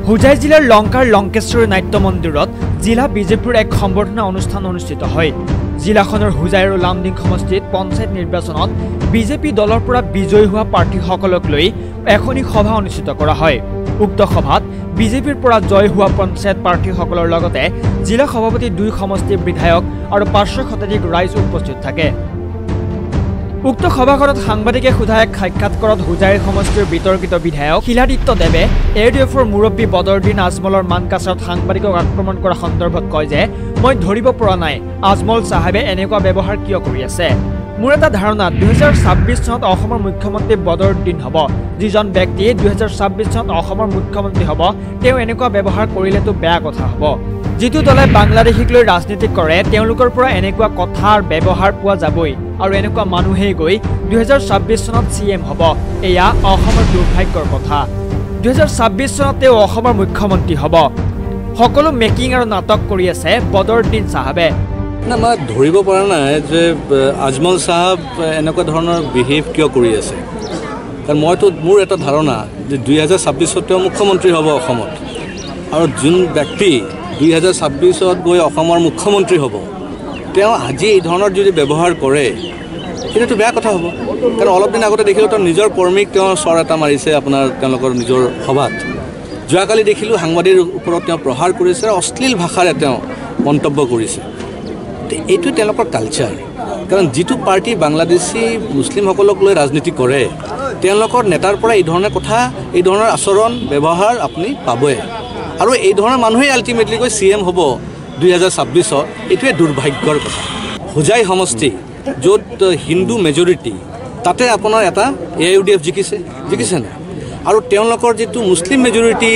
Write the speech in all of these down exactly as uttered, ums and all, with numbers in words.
হুজাই জিলাৰ লংকাৰ লংকেশ্বৰী নাট্য মন্দিৰত জিলা বিজেপিৰ এক সম্বৰ্ধনা অনুষ্ঠান অনুষ্ঠিত হয়। জিলাখনৰ হুজাই আৰু লামডিং সমষ্টিত পঞ্চায়ত নিৰ্বাচনত বিজেপি দলৰ পৰা বিজয়ী হোৱা প্ৰাৰ্থীসকলক লৈ এখনি সভা অনুষ্ঠিত কৰা হয়। উক্ত সভাত বিজেপিৰ পৰা জয় হোৱা পঞ্চায়ত প্ৰাৰ্থীসকলৰ লগতে জিলা সভাপতি দুই সমষ্টিৰ বিধায়ক আৰু পাঁচশ শতাধিক ৰাইজ উপস্থিত থাকে। উক্ত সভাখনত সাংবাদিকে সোধা এক সাক্ষাৎকাৰত হুজাইৰ সমষ্টিৰ বিতৰ্কিত বিধায়ক শিলাদিত্য দেৱে এ ডি এফৰ মুৰব্বী বদৰুদ্দিন আজমলৰ মানকাছাৰত সাংবাদিকক আক্ৰমণ কৰা সন্দৰ্ভত কয় যে মই ধৰিব পৰা নাই আজমল চাহাবে এনেকুৱা ব্যৱহাৰ কিয় কৰি আছে। মোৰ এটা ধাৰণা দুহেজাৰ ছাব্বিছ চনত অসমৰ মুখ্যমন্ত্ৰী বদৰুদ্দিন হ'ব। যিজন ব্যক্তিয়ে দুহেজাৰ ছাব্বিছ চনত অসমৰ মুখ্যমন্ত্ৰী হ'ব তেওঁ এনেকুৱা ব্যৱহাৰ কৰিলেতো বেয়া কথা হ'ব। যিটো দলে বাংলাদেশীক লৈ ৰাজনীতি কৰে তেওঁলোকৰ পৰা এনেকুৱা কথাৰ ব্যৱহাৰ পোৱা যাবই আৰু এনেকুৱা মানুহেই গৈ দুহেজাৰ ছাব্বিছ চনত চি এম হ'ব। এয়া অসমৰ দুৰ্ভাগ্যৰ কথা। দুহেজাৰ ছাব্বিছ চনত তেওঁ অসমৰ মুখ্যমন্ত্ৰী হ'ব। সকলো মেকিং আৰু নাটক কৰি আছে বদৰুদ্দিন চাহাবে। না মই ধৰিব পৰা নাই যে আজমল চাহাব এনেকুৱা ধৰণৰ বিহেভ কিয় কৰি আছে। কাৰণ মইতো মোৰ এটা ধাৰণা যে দুই হাজাৰ ছাব্বিছত তেওঁ মুখ্যমন্ত্ৰী হ'ব অসমত, আৰু যোন ব্যক্তি দুই হাজাৰ ছাব্বিছত গৈ অসমৰ মুখ্যমন্ত্ৰী হ'ব তেওঁ আজি এই ধৰণৰ যদি ব্যৱহাৰ কৰে সেইটোতো বেয়া কথা হ'ব। কাৰণ অলপ দিন আগতে দেখিলোঁ তেওঁ নিজৰ কৰ্মীক তেওঁ চৰ এটা মাৰিছে আপোনাৰ তেওঁলোকৰ নিজৰ সভাত। যোৱাকালি দেখিলোঁ সাংবাদিকৰ ওপৰত তেওঁ প্ৰহাৰ কৰিছে, অশ্লীল ভাষাৰে তেওঁ মন্তব্য কৰিছে। এইটো তেওঁলোকৰ কালচাৰ। কাৰণ যিটো পাৰ্টি বাংলাদেশী মুছলিমসকলক লৈ ৰাজনীতি কৰে তেওঁলোকৰ নেতাৰ পৰা এই ধৰণৰ কথা এই ধৰণৰ আচৰণ ব্যৱহাৰ আপুনি পাবই, আৰু এই ধৰণৰ মানুহেই আল্টিমেটলি গৈ চি এম হ'ব দুই হাজাৰ ছাব্বিছত। এইটোৱে দুৰ্ভাগ্যৰ কথা। হুজাই সমষ্টি য'ত হিন্দু মেজৰিটি তাতে আপোনাৰ এটা A I U D F জিকিছে জিকিছে নাই, আৰু তেওঁলোকৰ যিটো মুছলিম মেজৰিটি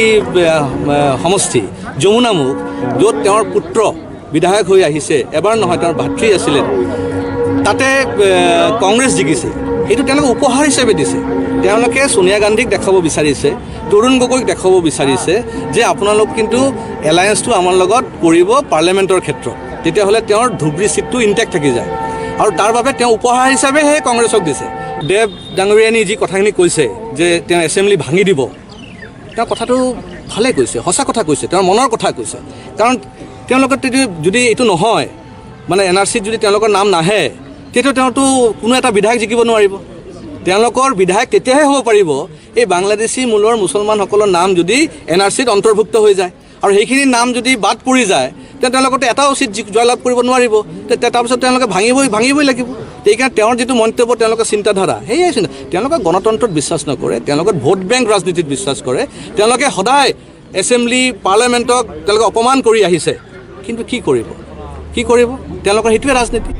সমষ্টি যমুনামুখ য'ত তেওঁৰ পুত্ৰ বিধায়ক হৈ আহিছে, এবাৰ নহয় তেওঁৰ ভাতৃ আছিলে, তাতে কংগ্ৰেছ জিকিছে। এইটো তেওঁলোকে উপহাৰ হিচাপে দিছে। তেওঁলোকে সোনিয়া গান্ধীক দেখাব বিচাৰিছে, তৰুণ গগৈক দেখাব বিচাৰিছে যে আপোনালোক কিন্তু এলায়েন্সটো আমাৰ লগত কৰিব পাৰ্লিয়ামেণ্টৰ ক্ষেত্ৰত, তেতিয়াহ'লে তেওঁৰ ধুবুৰী চিটটো ইনটেক্ট থাকি যায়, আৰু তাৰ বাবে তেওঁ উপহাৰ হিচাপে সেই কংগ্ৰেছক দিছে। দেৱ ডাঙৰীয়ানী যি কথাখিনি কৈছে যে তেওঁ এছেম্বলি ভাঙি দিব, তেওঁ কথাটো ভালেই কৈছে, সঁচা কথা কৈছে, তেওঁৰ মনৰ কথা কৈছে। কাৰণ তেওঁলোকৰ যদি এইটো নহয় মানে এন আৰ চিত যদি তেওঁলোকৰ নাম নাহে তেতিয়া তেওঁতো কোনো এটা বিধায়ক জিকিব নোৱাৰিব। তেওঁলোকৰ বিধায়ক তেতিয়াহে হ'ব পাৰিব এই বাংলাদেশী মূলৰ মুছলমানসকলৰ নাম যদি এন আৰ চিত অন্তৰ্ভুক্ত হৈ যায়, আৰু সেইখিনি নাম যদি বাদ পৰি যায় তেতিয়া তেওঁলোকৰ এটাও চিট জয়লাভ কৰিব নোৱাৰিব। তেতিয়া তাৰপিছত তেওঁলোকে ভাঙিবই ভাঙিবই লাগিব। সেইকাৰণে তেওঁৰ যিটো মন্তব্য তেওঁলোকৰ চিন্তাধাৰা সেয়াই চিন্তা। তেওঁলোকে গণতন্ত্ৰত বিশ্বাস নকৰে, তেওঁলোকে ভোট বেংক ৰাজনীতিত বিশ্বাস কৰে। তেওঁলোকে সদায় এছেম্বলি পাৰ্লিয়ামেণ্টক তেওঁলোকে অপমান কৰি আহিছে, কিন্তু কি কৰিব কি কৰিব তেওঁলোকৰ সেইটোৱে ৰাজনীতি।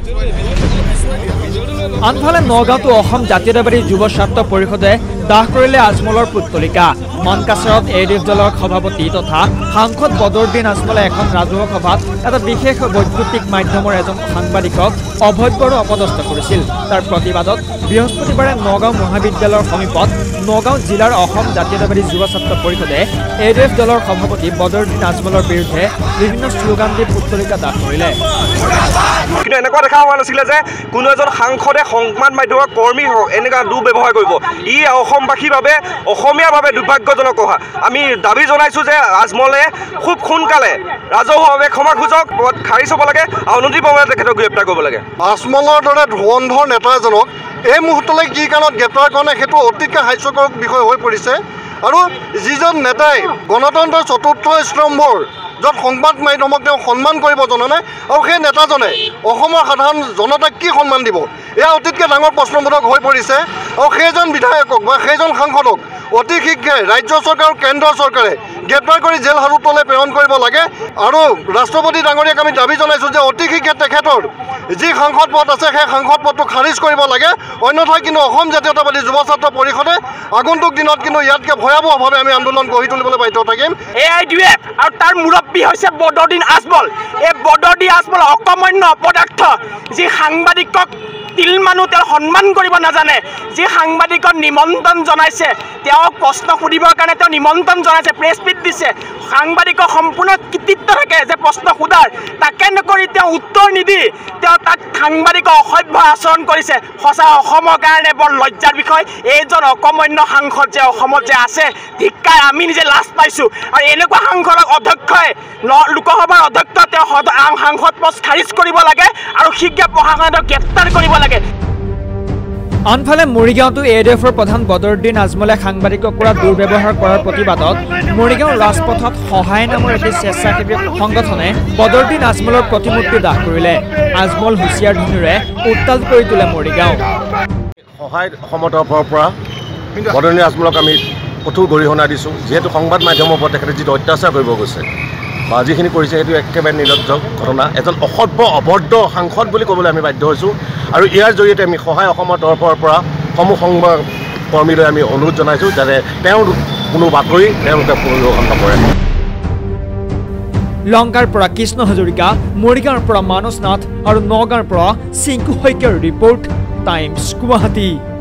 আনফালে নগাঁৱতো অসম জাতীয়তাবাদী যুৱ ছাত্ৰ পৰিষদে দাহ কৰিলে আজমলৰ পুতলিকা। মানকাছাৰত এ ডি এফ দলৰ সভাপতি তথা সাংসদ বদৰুদ্দিন আজমলে এখন ৰাজহুৱা সভাত এটা বিশেষ বৈদ্যুতিক মাধ্যমৰ এজন সাংবাদিকক অভব্য আৰু অপদস্থ কৰিছিল। তাৰ প্ৰতিবাদত বৃহস্পতিবাৰে নগাঁও মহাবিদ্যালয়ৰ সমীপত নগাঁও জিলাৰ অসম জাতীয়তাবাদী যুৱ ছাত্ৰ পৰিষদে এ ডি এফ দলৰ সভাপতি বদৰুদ্দিন আজমলৰ বিৰুদ্ধে বিভিন্ন শ্লোগান দি পুতলিকা দাহ কৰিলে। কিন্তু এনেকুৱা দেখা হোৱা নাছিলে যে কোনো এজন সাংসদে সংবাদ মাধ্যমৰ কৰ্মী এনেকুৱা দুৰ্ব্যৱহাৰ কৰিব। ই অসমবাসীৰ বাবে অসমীয়াৰ বাবে দুৰ্ভাগ্যজনক কথা। আমি দাবী জনাইছোঁ যে আজমলে খুব সোনকালে ৰাজহুৱাভাৱে ক্ষমা খোজক, খাৰিজ হ'ব লাগে, আৰু অনতিপলমে তেখেতক গ্ৰেপ্তাৰ কৰিব লাগে। আজমলৰ দৰে ধুৰন্ধৰ নেতা এজনক এই মুহূৰ্তলৈ কি কাৰণত গ্ৰেপ্তাৰ কৰে সেইটো অতিকৈ হাস্যকৰ বিষয় হৈ পৰিছে। আৰু যিজন নেতাই গণতন্ত্ৰৰ চতুৰ্থ স্তম্ভৰ য'ত সংবাদ মাধ্যমক তেওঁ সন্মান কৰিব জনা নাই, আৰু সেই নেতাজনে অসমৰ সাধাৰণ জনতাক কি সন্মান দিব, এয়া অতিতকৈ ডাঙৰ প্ৰশ্নবোধক হৈ পৰিছে। আৰু সেইজন বিধায়কক বা সেইজন সাংসদক অতি শীঘ্ৰে ৰাজ্য চৰকাৰ আৰু কেন্দ্ৰ চৰকাৰে গ্ৰেপ্তাৰ কৰি জেল হাজতলৈ প্ৰেৰণ কৰিব লাগে। আৰু ৰাষ্ট্ৰপতি ডাঙৰীয়াক আমি দাবী জনাইছোঁ যে অতি শীঘ্ৰে তেখেতৰ যি সাংসদ পদ আছে সেই সাংসদ পদটো খাৰিজ কৰিব লাগে। অন্যথাই কিন্তু অসম জাতীয়তাবাদী যুৱ ছাত্ৰ পৰিষদে আগন্তুক দিনত কিন্তু ইয়াতকৈ ভয়াৱহভাৱে আমি আন্দোলন গঢ়ি তুলিবলৈ বাধ্য থাকিম। A I U D F আৰু তাৰ মুৰব্বী হৈছে বদৰুদ্দিন আজমল। এই বদৰুদ্দিন আজমল অকমান্য অপদাৰ্থ, যি সাংবাদিকক তিল মানুহ তেওঁ সন্মান কৰিব নাজানে যি সাংবাদিকক নিমন্ত্ৰণ জনাইছে তেওঁক প্ৰশ্ন সুধিবৰ কাৰণে তেওঁ নিমন্ত্ৰণ জনাইছে প্ৰেছ মিট দিছে সাংবাদিকৰ সম্পূৰ্ণ কৃতিত্ব থাকে যে প্ৰশ্ন সোধাৰ তাকে নকৰি তেওঁ উত্তৰ নিদি তেওঁ তাক সাংবাদিকক অসভ্য আচৰণ কৰিছে সঁচা অসমৰ কাৰণে বৰ লজ্জাৰ বিষয় এইজন অকমন্য সাংসদ যে অসমত যে আছে ধিক্কাৰ আমি নিজে লাজ পাইছোঁ আৰু এনেকুৱা সাংসদক অধ্যক্ষই লোকসভাৰ অধ্যক্ষ তেওঁ সাংসদ পদ খাৰিজ কৰিব লাগে আৰু শীঘ্ৰে প্ৰশাসনে গ্ৰেপ্তাৰ কৰিব লাগে আনফালে মৰিগাঁওতো এ ডি এফৰ প্ৰধান বদৰুদ্দিন আজমলে সাংবাদিকক কৰা দুৰ্ব্যৱহাৰ কৰাৰ প্ৰতিবাদত মৰিগাঁও ৰাজপথত সহায় নামৰ এটি স্বেচ্ছাসেৱী সংগঠনে বদৰুদ্দিন আজমলৰ প্ৰতিমূৰ্তি দাহ কৰিলে আজমল হুঁচিয়াৰ ধ্বনিৰে উত্তাল কৰি তোলে মৰিগাঁও সহায় অসমৰ তৰফৰ পৰা বদৰুদ্দিন আজমলক আমি কঠোৰ গৰিহণা দিছোঁ যিহেতু সংবাদ মাধ্যমৰ ওপৰত তেখেতে যিটো অত্যাচাৰ কৰিব গৈছে বা যিখিনি কৰিছে সেইটো একেবাৰে নিৰ্লজ্জ ঘটনা এজন অসভ্য অভদ্ৰ সাংসদ বুলি ক'বলৈ আমি বাধ্য হৈছোঁ আৰু ইয়াৰ জৰিয়তে আমি সহায় অসমৰ তৰফৰ পৰা সমূহ সংবাদ কৰ্মীলৈ আমি অনুৰোধ জনাইছোঁ যাতে তেওঁৰ কোনো বাতৰি তেওঁলোকে পৰিৱেশন নকৰে লংকাৰ পৰা কৃষ্ণ হাজৰিকা মৰিগাঁৱৰ পৰা মানস নাথ আৰু নগাঁৱৰ পৰা চিংকু শইকীয়াৰ ৰিপৰ্ট টাইমছ গুৱাহাটী।